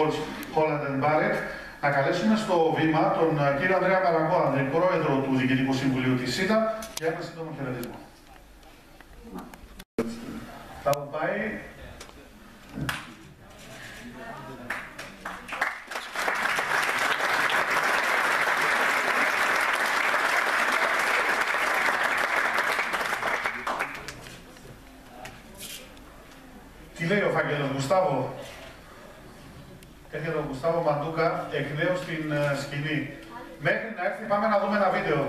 coach Holland and Barrett, να καλέσουμε στο βήμα τον κύριο Ανδρέα Μαραγκό, πρόεδρο του Διοικητικού Συμβουλίου της ΣΥΤΑ, για ένα σύντομο χαιρετισμό. Θα μου πάει. Τι λέει ο Φαγγέλος, Γουστάβο? Έρχεται ο Γουστάβο Μαντούκα εκ νέου στην σκηνή. Μέχρι να έρθει πάμε να δούμε ένα βίντεο.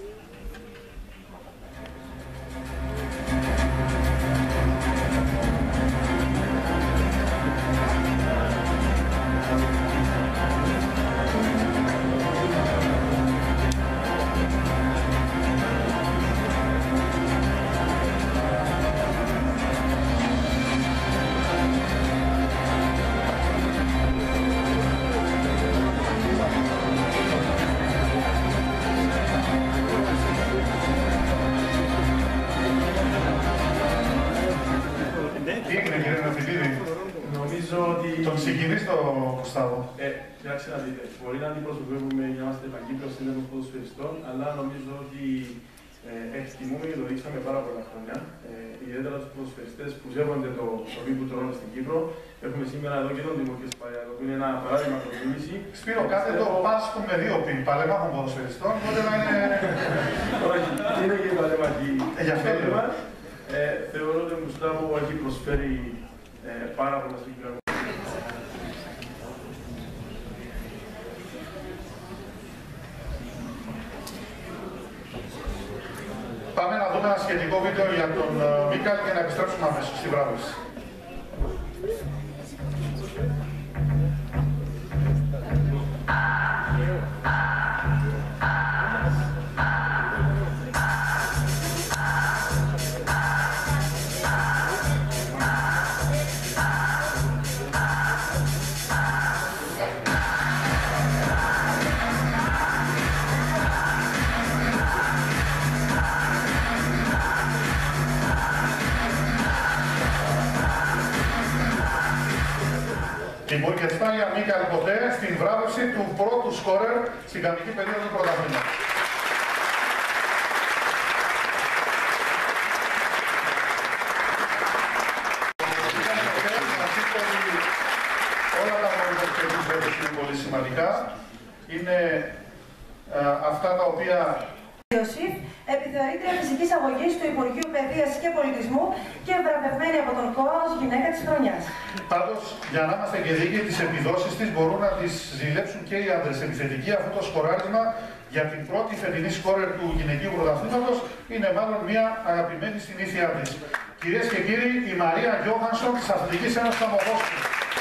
Τον συγκινείς το Γουστάβο? Κοιτάξτε να δείτε, μπορεί να αντιπροσωπεύουμε για να είμαστε Παγκύπριος Σύνδεσμος Ποδοσφαιριστών, αλλά νομίζω ότι εκτιμούμε και το δείξαμε πάρα πολλά χρόνια. Ιδιαίτερα τους ποδοσφαιριστές που σέβονται το βήμα που τρώνε στην Κύπρο. Έχουμε σήμερα εδώ και τον Δημοκρή Σπαγιάτο, που είναι ένα παράδειγμα προτίμηση. Σπύρο, κάθε το Πάσχο με δύο πιν, παλέμαχων ποδοσφαιριστών, οπότε να είναι... Όχι, είναι και παλέμαχοι. Θεωρώ ότι ο Γουστάβο έχει προσφέρει πάρα πολλά στην Κύπρο. Πάμε να δούμε ένα σχετικό βίντεο για τον Μίκαλ και να επιστρέψουμε αμέσως στη βράβευση. Η Μπουρκετστάλια Μίκαλ Κοντέ στην βράβευση του πρώτου σκόρερ στην κανονική περίοδο του πρωταθλήματος. Όλα τα μόνιμα που είναι πολύ σημαντικά. Είναι αυτά τα οποία... Επιθεωρήτρια φυσικής αγωγής του Υπουργείου Παιδείας και Πολιτισμού και βραβευμένη από τον ΚΟΑ ως γυναίκα της χρονιάς. Πάντως, για να είμαστε και δίκαιοι, τις επιδόσεις της μπορούν να τις ζηλέψουν και οι άντρες. Επιθετική, αυτό το σκοράρισμα για την πρώτη φετινή σκόρερ του γυναικείου πρωταθλήματος είναι μάλλον μια αγαπημένη συνήθεια της. Κυρίες και κύριοι, η Μαρία Γιώχανσον της Αθλητικής Ένωσης Αμμοχώστου.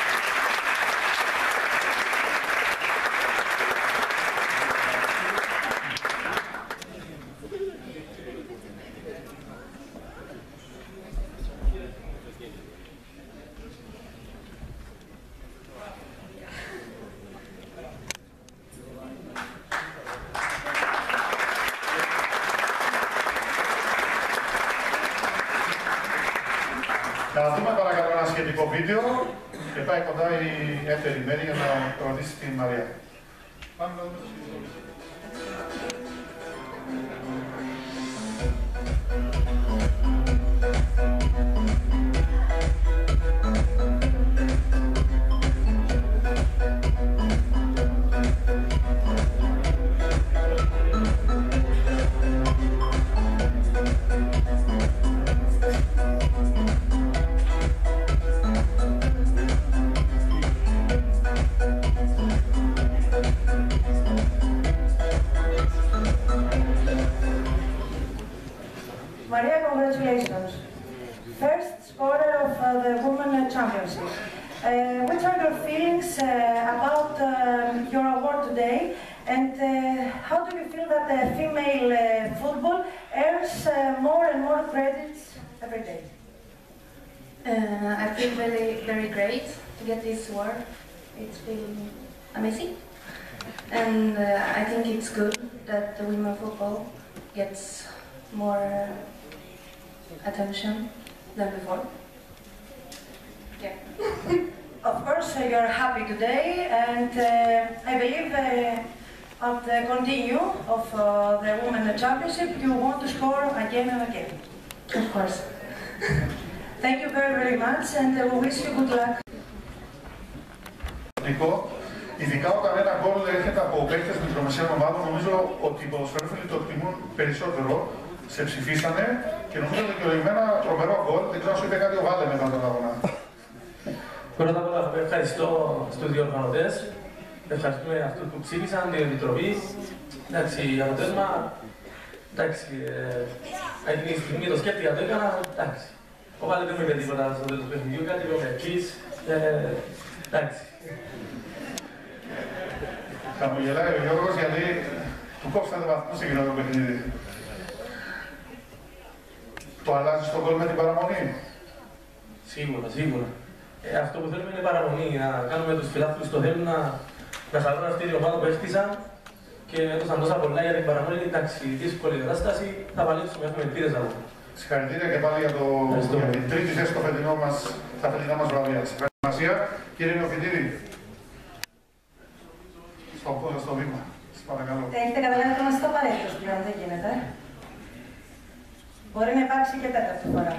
Να δούμε παρακαλώ ένα σχετικό βίντεο και πάει κοντά η Εύτερη Μέρη για να ρωτήσει την Μαρία. Πάμε να δούμε το σχετικό βίντεο. Maria, congratulations. First scorer of the Women's Championship. What are your feelings about your award today, and how do you feel that female football earns more and more credits every day? I feel very great to get this award. It's been amazing, and I think it's good that the women football gets more attention than before. Yeah. of course, you're happy today, and I believe at the continue of the Women's Championship, you want to score again and again. Of course. Thank you very, very much, and we wish you good luck. Ειδικά όταν ένα γκολ έρχεται από παίκτες μικρομεσαίων ομάδων, νομίζω ότι οι ποδοσφαιρόφιλοι το εκτιμούν περισσότερο. Σε ψηφίσανε και νομίζω δικαιολογημένα τρομερό γκολ. Δεν ξέρω αν σου είπε κάτι ο Βάλε μετά τον αγώνα. Πρώτα απ' όλα ευχαριστώ στους διοργανωτές. Ευχαριστούμε αυτούς που ψήφισαν, την Επιτροπή. Εντάξει, για το τέσμα, εντάξει, εκείνη τη στιγμή το σκέφτηκα, το έκανα, εντάξει. Ο Βάλε δεν μου είπε τίποτα στο τέλος του παιχνιδιού, κάτι είπε ο Μερκής, εντάξει. Χαμογελάει ο Γιώργος γιατί του κόψανε βαθμούς σε εκείνο το παιχνίδι. Το αλλάζεις τον γκολ με την παραμονή. Σίγουρα, σίγουρα. Αυτό που θέλουμε είναι παραμονή, να κάνουμε τους φιλάθλους το θέλουν να χαρούν αυτή την ομάδα που έχτισαν και έδωσαν τόσα πολλά για την παραμονή. Εντάξει, δύσκολη κατάσταση, θα παλέψουμε, έχουμε ελπίδες να δούμε. Συγχαρητήρια και πάλι για την τρίτη θέση στα φετινά μας βραβεία. Συγχαρητήρια, κύριε Νεοφιτήρη. Στο βήμα. Σας παρακαλώ. Έχετε καταλάβει ότι είμαστε απαραίτητος πλέον, δεν γίνεται. Μπορεί να υπάρξει και τέταρτη φορά.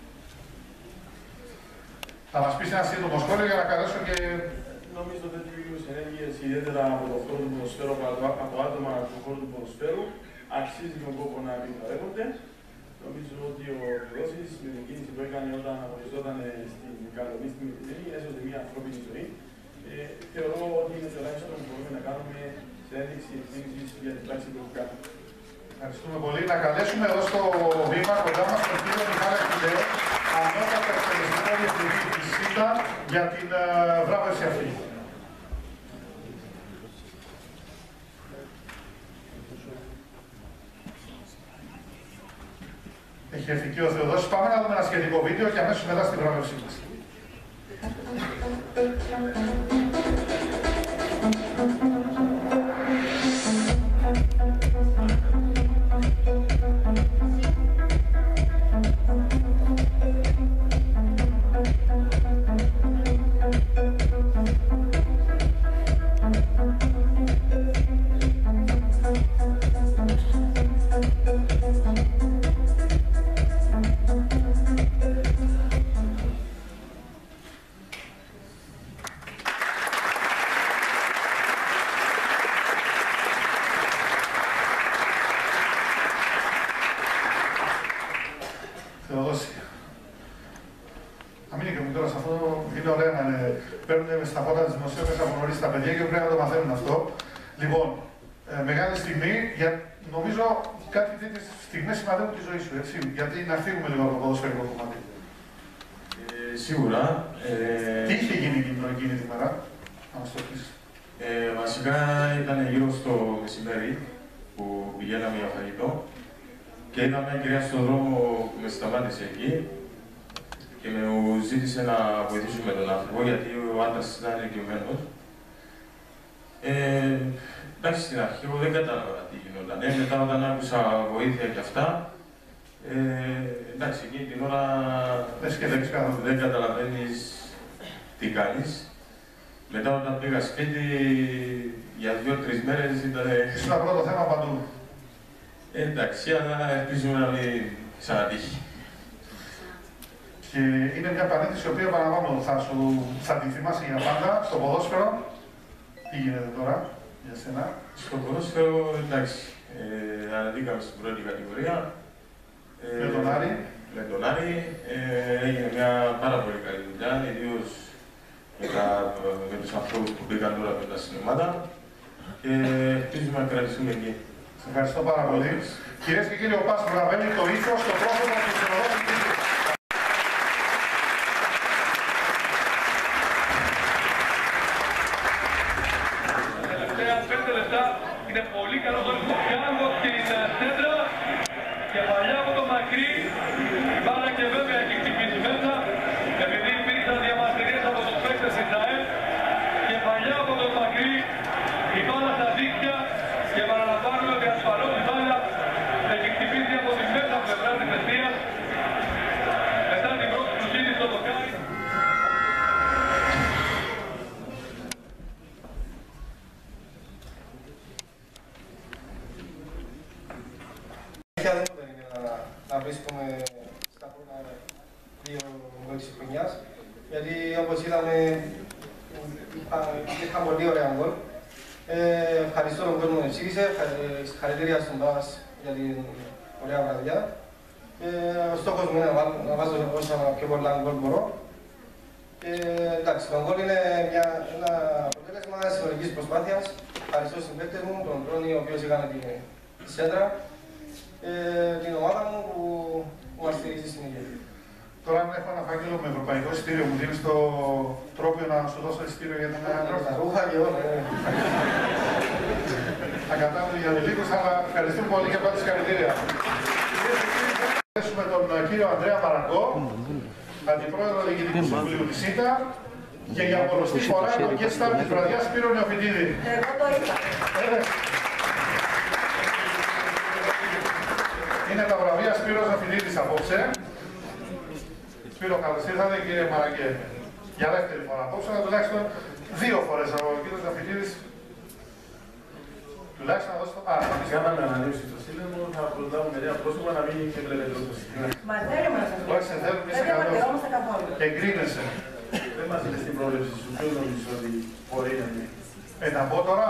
Θα μας πεις ένα σύντομο σχόλιο για να καλέσω και... Νομίζω ότι τέτοιου είδους ενέργειες, ιδιαίτερα από το χώρο του ποδοσφαίρου, από άτομα του χώρου του ποδοσφαίρου, αξίζει τον κόπο να επιτρέπονται. Νομίζω ότι ο Θεοδόσης με την κίνηση που έκανε όταν αγωνιζόταν στην Καλονή στην Μητυλίνη έσωσε μια ανθρώπινη ζωή. Θεωρώ ότι είναι τουλάχιστον που μπορούμε να κάνουμε σε ένδειξη ευθύνης για την πράξη που έχει κάνει. Ευχαριστούμε πολύ. Να καλέσουμε εδώ στο βήμα κοντά μας τον κύριο Μιχάλη Κουλέο, ανώτατο εκτελεστικό διευθυντή της ΣΥΤΑ, για την βράβευση αυτή. Έχει έρθει και ο Θεοδόσης. Πάμε να δούμε ένα σχετικό βίντεο και αμέσως μετά στη βράβευσή μας. Στα φώτα της δημοσίευσης από νωρίς τα παιδιά και πρέπει να το μαθαίνουν αυτό. Λοιπόν, μεγάλη στιγμή, νομίζω κάτι τέτοιες στιγμές σημαδεύουν τη ζωή σου, έτσι, γιατί να φύγουμε λίγο από το ποδοσφαιρικό κομμάτι. Σίγουρα. Τι είχε γίνει εκείνη τη μέρα, να μας το πεις. Βασικά ήταν γύρω στο μεσημέρι που πηγαίναμε για φαγητό και είδα μια κυρία στον δρόμο που με σταμάτησε εκεί και μου ζήτησε να βοηθήσουμε τον άνθρωπο γιατί ο άντρας ήταν ηλικιωμένος. Εντάξει, στην αρχή εγώ δεν κατάλαβα τι γινόταν. Μετά όταν άκουσα βοήθεια και αυτά, εντάξει, εκείνη την ώρα δεν καταλαβαίνεις τι κάνεις. Μετά όταν πήγα σπίτι, για 2-3 μέρες ήταν... Ήσουν απλό το θέμα παντού. Εντάξει, αλλά ελπίζουμε να μην ξανατύχει. Και είναι μια παρένθεση η οποία παραλαμβάνω, θα την θυμάσαι για πάντα. Στο ποδόσφαιρο, τι γίνεται τώρα για σένα? Στο ποδόσφαιρο, εντάξει, αναδίκαμε στην πρώτη κατηγορία. Με τον Άρη. Με τον Άρη, έγινε μια πάρα πολύ καλή δουλειά, ιδίως με τους ανθρώπους που μπήκαν τώρα μετά στην ομάδα. Και ελπίζουμε να κρατήσουμε εκεί. Σας ευχαριστώ πάρα πολύ. Κυρίες και κύριοι, ο Πας βραβεύει το ύφος στο πρόσωπο του Θεοδόση. Είναι πολύ καλό το Λουκάνο στην σέντρα και παλιά από το μακρύ η μπάλα και βέβαια έχει χτυπήσει μέσα επειδή υπήρξαν διαμαρτυρίες από τους παίκτες της ΑΕΠ και παλιά από το μακρύ η μπάλα στα δίχτυα και παραλαμβάνουμε ότι ασφαλώς η μπάλα έχει χτυπήσει από τη μέσα πλευρά της αιστείας μετά την πρώτη του ζήτηση στο δοκάρι. Πια δεν είναι να βρίσκουμε στα πρώτα δύο γκολ της χρονιάς, γιατί όπως είδαμε είχαν πολύ ωραία γκολ. Ευχαριστώ τον κόσμο που ψήφισε, συγχαρητήρια στον ΠΑΣ για την ωραία βραδιά. Ο στόχος μου είναι να βάζω όσα πιο πολλά γκολ μπορώ. Εντάξει, το γκολ είναι ένα αποτέλεσμα συνολικής προσπάθειας. Ευχαριστώ στους συμπαίκτες μου, τον Τρόνι, ο οποίος έκανε τη σέντρα, την ομάδα μου που μας στηρίζει στην υγεία. Τώρα, αν έχω ένα φάκελο με ευρωπαϊκό εισιτήριο, μου δίνεις το τρόπο να σου δώσω εισιτήριο για την Ελλάδα. Τα ρούχα και όλα, Ακατάλληλοι για λίγους, αλλά ευχαριστούμε πολύ και πάλι συγχαρητήρια. Ευχαριστούμε τον κύριο Ανδρέα Μαραγκό, Αντιπρόεδρο Διοικητικού Συμβουλίου της ΣΥΤΑ, και για πολλωστή φορά το guest star της βραδιάς Σπύρο Νεοφυτίδη. Εγώ το είπα. Είναι τα βραβεία Σπύρος Νεοφυτίδης απόψε. Σπύρο, καλώς ήρθατε, κύριε Μαραγκέ. Για δεύτερη φορά απόψε, αλλά τουλάχιστον 2 φορές ο κύριος Νεοφυτίδης. Τουλάχιστον να δώσω το... Κάναμε ανανέωση στο σύνδεσμο, θα προτάμε μερικά πρόσωπα να μην βλέπετε το σύνδεσμο. Μα θέλουμε να σας πω. Όχι, σε θέλουμε, είσαι Δεν διαμαρτυρόμαστε καθόλου. Εγκρίνεσαι. Δεν μας είναι στην πρόβλεψη σου, ποιος νομίζεις ότι μπορεί να είναι. Να πω τώρα.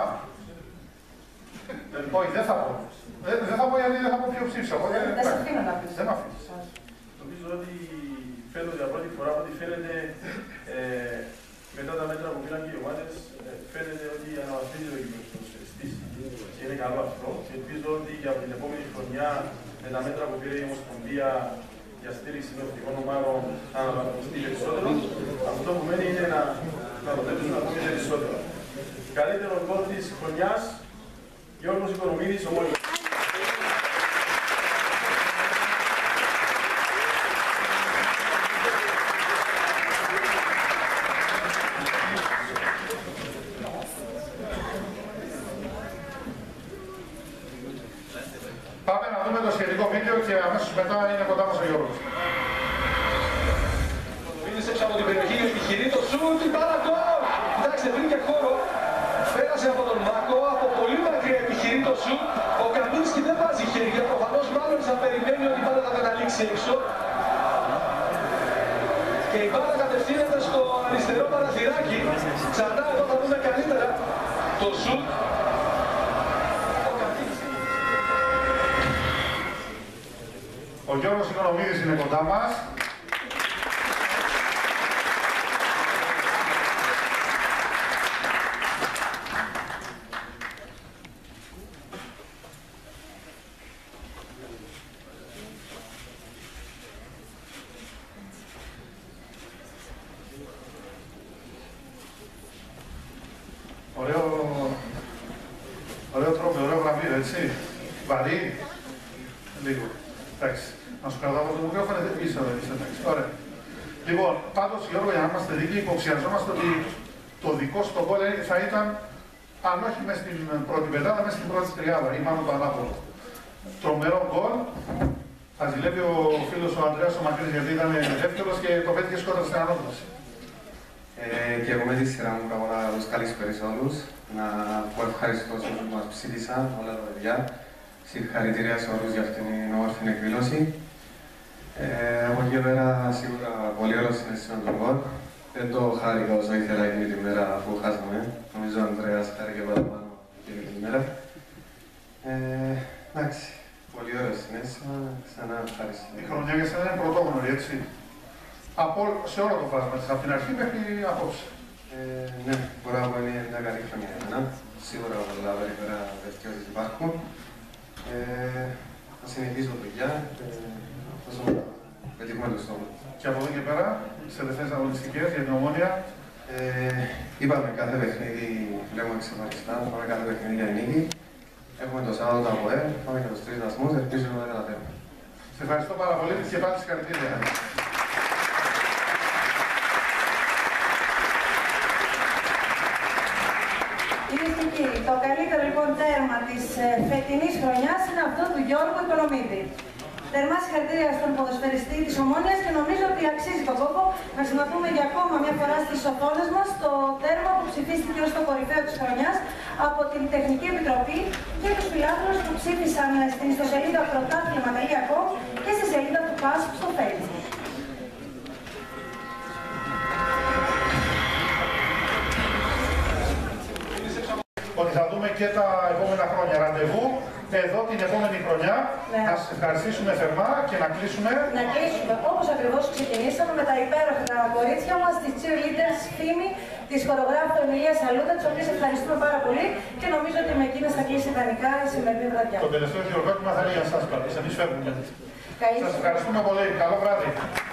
Όχι, δεν θα πω. Δεν θα πω γιατί δεν θα πω ποιο ψήφισα. Δεν σε αφήνω να πεις. Δεν με αφήνεις. Νομίζω ότι φέτος για πρώτη φορά, ό,τι φαίνεται μετά τα μέτρα που πήραν και οι ομάδες, φαίνεται ότι αναβαθμίζει ο γήπεδος προσφεστής. Και είναι καλό αυτό. Και ελπίζω ότι για την επόμενη χρονιά, με τα μέτρα που πήρε η Ομοσπονδία για στήριξη των εθνικών ομάδων, να αναβαθμιστεί περισσότερο. Αυτό που μένει είναι να το θέτουν ακόμη περισσότερο. Καλύτερο γκολ της χρονιάς, Γιώργος Οικονομίδης, Ομόλογος. Πάμε να δούμε το σχετικό βίντεο και αμέσως μετά είναι κοντά μας ο Γιώργος. Μίλησε έξω από την περιοχή, επιχειρεί το σουτ, την μπάλα γκολ! Κοιτάξτε, βρήκε χώρο, πέρασε από τον Μάκο, από πολύ μακριά επιχειρεί το σουτ. Ο Καμίνσκι δεν βάζει χέρια, προφανώς μάλλον θα περιμένει ότι η μπάλα θα καταλήξει έξω. Και η μπάλα κατευθύνεται στο αριστερό παραθυράκι. Ξανά εδώ θα δούμε καλύτερα το σουτ. Ο Γιώργος Οικονομίδης είναι κοντά μας. Ωραίο τρόπο, ωραίο βραβείο, έτσι. Βαρύ. Λίγο. Εντάξει. Να σου κρατάω το μικρόφωνο, είσαι εντάξει. Ωραία. Λοιπόν, πάντως Γιώργο, για να είμαστε δίκαιοι, υποψιαζόμαστε ότι το δικό σου το γκολ θα ήταν, αν όχι μέσα στην πρώτη πεντάδα, μέσα στην πρώτη τριάδα ή μάλλον το ανάποδο. Τρομερό γκολ. Θα ζηλεύει ο φίλος ο Ανδρέας ο Μακρύς γιατί ήταν δεύτερος και το πέτυχε σκότα στην ανώπλαση. Και εγώ με τη σειρά μου κάνω να τους καλησπέρισω σε όλους. Να πω ευχαριστώ σε όλους που μας ψήφισαν, όλα τα παιδιά. Συγχαρητήρια σε όλους για αυτήν την όμορφη εκδήλωση. Από εκεί πέρα σίγουρα πολύ ωραίο συναισθήμα του γκολ. Δεν το χάρηκα όσο ήθελα εκείνη τη μέρα που χάσαμε. Νομίζω ο Ανδρέας χάρηκε παραπάνω εκείνη τη μέρα. Εντάξει, πολύ ωραίο συναίσθημα. Ξανά ευχαριστώ. Η χρονιά για σένα είναι πρωτόγνωρη, έτσι. Σε όλο το φάσμα της, από την αρχή μέχρι απόψε. Ναι, μπορώ να πω είναι μια καλή χρονιά για μένα. Σίγουρα πολλά περίπτερα βελτιώσεις υπάρχουν. Θα συνεχίσω παιδιά και όσο πετύχουμε το στόχο. Και από εδώ και πέρα, σε τελευταίες αγωνιστικές για την Ομόνια. Είπαμε κάθε παιχνίδι, βλέπουμε ξεχωριστά, πάμε κάθε παιχνίδι για νίκη. Έχουμε το Σάββατο το ΑΠΟΕΛ, πάμε για τους 3 βαθμούς, ελπίζουμε να καταφέρουμε. Σε ευχαριστώ πάρα πολύ και πάλι συγχαρητήρια. Κυρίες και κύριοι, το καλύτερο λοιπόν τέρμα της φετινής χρονιάς είναι αυτό του Γιώργου Οικονομίδη. Θερμά συγχαρητήρια στον ποδοσφαιριστή της Ομόνοιας και νομίζω ότι αξίζει τον κόπο να συμμετούμε για ακόμα μια φορά στις οθόνες μας το τέρμα που ψηφίστηκε ως το κορυφαίο της χρονιάς από την Τεχνική Επιτροπή και τους φιλάθλους που ψήφισαν στην ιστοσελίδα πρωτάθλημα.com και στη σελίδα του ΠΑΣ στο Facebook. Ότι θα δούμε και τα επόμενα χρόνια. Ραντεβού εδώ την επόμενη χρονιά. Ναι. Να σας ευχαριστήσουμε θερμά και να κλείσουμε. Να κλείσουμε όπως ακριβώς ξεκινήσαμε με τα υπέροχα κορίτσια μας, τις cheerleaders Φήμη, της χορογράφου Εμιλία Σαλούτα, τις οποίες ευχαριστούμε πάρα πολύ και νομίζω ότι με εκείνες θα κλείσει ιδανικά η σημερινή βραδιά. Το τελευταίο χειροκρότημα θα είναι για εσάς, εμείς φεύγουμε. Καλή Σας ευχαριστούμε πολύ. Καλό βράδυ.